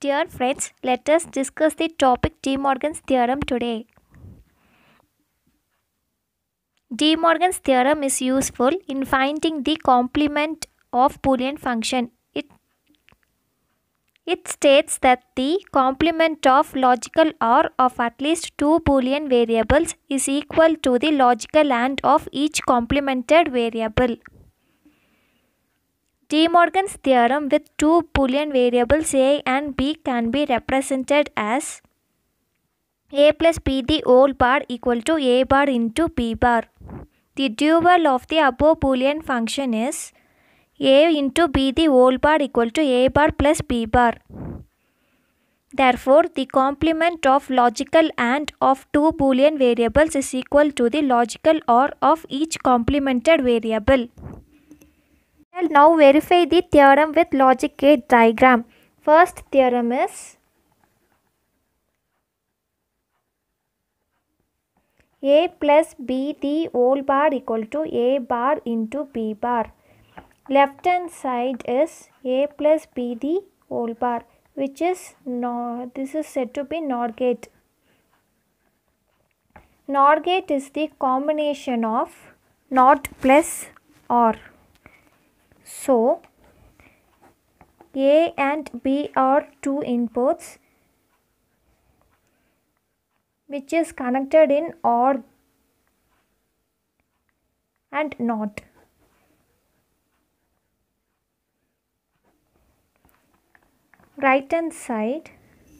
Dear friends, let us discuss the topic De Morgan's theorem today. De Morgan's theorem is useful in finding the complement of Boolean function. It states that the complement of logical OR of at least two Boolean variables is equal to the logical AND of each complemented variable. De Morgan's theorem with two Boolean variables A and B can be represented as A plus B the whole bar equal to A bar into B bar. The dual of the above Boolean function is A into B the whole bar equal to A bar plus B bar. Therefore, the complement of logical AND of two Boolean variables is equal to the logical OR of each complemented variable. We will now verify the theorem with logic gate diagram. First theorem is A plus B the whole bar equal to A bar into B bar. Left hand side is A plus B the whole bar, which is this is said to be NOR gate. NOR gate is the combination of NOT plus OR. So, A and B are two inputs which is connected in OR and NOT. Right hand side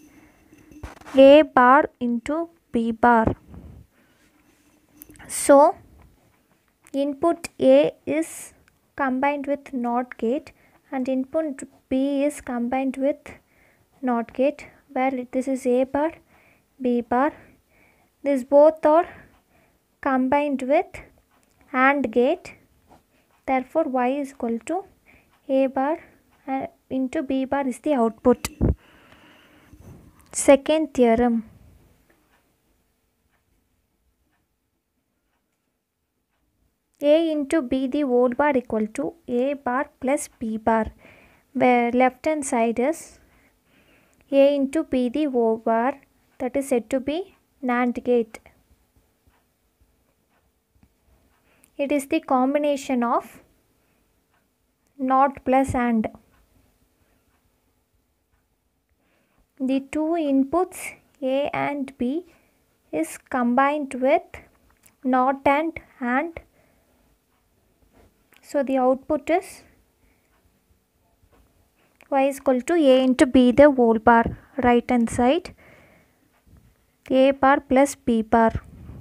A bar into B bar. So, input A is combined with NOT gate and input B is combined with NOT gate, where this is A bar, B bar. These both are combined with AND gate. Therefore, Y is equal to A bar into B bar is the output. Second theorem. A into B the whole bar equal to A bar plus B bar, where left hand side is A into B the whole bar, that is said to be NAND gate. It is the combination of NOT plus AND. The two inputs A and B is combined with NOT and AND. So the output is Y is equal to A into B the whole bar. Right hand side A bar plus B bar.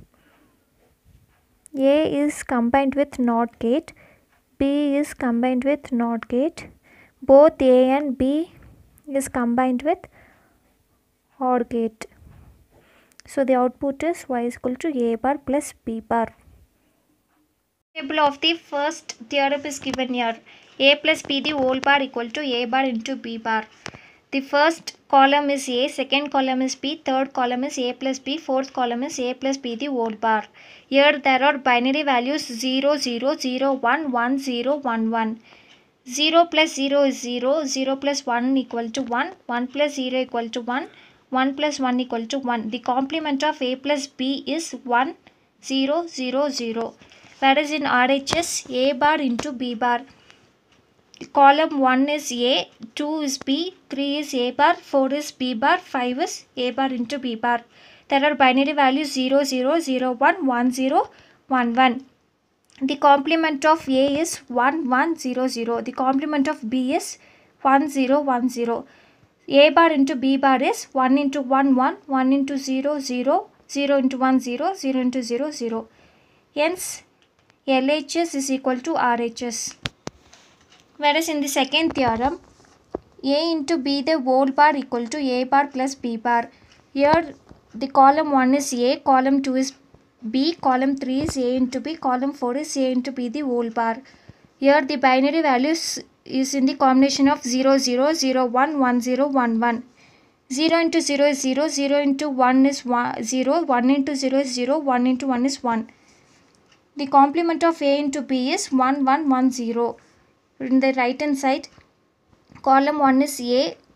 A is combined with NOT gate, B is combined with NOT gate. Both A and B is combined with OR gate. So the output is Y is equal to A bar plus B bar. Table of the first theorem is given here. A plus B the whole bar equal to A bar into B bar. The first column is A, second column is B, third column is A plus B, fourth column is A plus B the whole bar. Here there are binary values 0, 0, 0, 1, 1, 0, 1, 1. 0 plus 0 is 0, 0 plus 1 equal to 1, 1 plus 0 equal to 1, 1 plus 1 equal to 1. The complement of A plus B is 1, 0, 0, 0. Whereas in RHS, A bar into B bar. Column 1 is A, 2 is B, 3 is A bar, 4 is B bar, 5 is A bar into B bar. There are binary values 0, 0, 0, 1, 1, 0, 1, 1. The complement of A is 1, 1, 0, 0. The complement of B is 1, 0, 1, 0. A bar into B bar is 1 into 1, 1, 1 into 0, 0, 0 into 1, 0, 0 into 0, 0. Hence, LHS is equal to RHS. Whereas in the second theorem, A into B the whole bar equal to A bar plus B bar. Here the column 1 is A, column 2 is B, column 3 is A into B, column 4 is A into B the whole bar. Here the binary values is in the combination of 0, 0, 0, 1, 1, 0, 1, 1. 0 into 0 is 0, 0 into 1 is 0, 1 into 0 is 0, 1 into 1 is 1. The complement of A into B is 1, 1, 1, 0. In the right hand side, column 1 is A,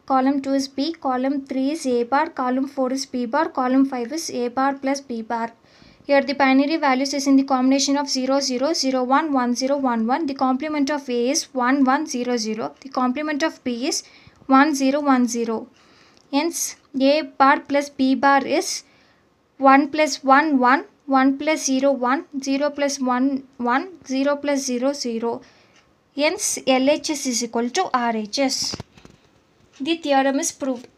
column 2 is B, column 3 is A bar, column 4 is B bar, column 5 is A bar plus B bar. Here the binary values is in the combination of 0, 0, 0, 1, 1, 0, 1, 1. The complement of A is 1, 1, 0, 0. The complement of B is 1, 0, 1, 0. Hence, A bar plus B bar is 1 plus 1, 1, 1 plus 0, 1, 0 plus 1, 1, 0 plus 0, 0. Hence, LHS is equal to RHS. The theorem is proved.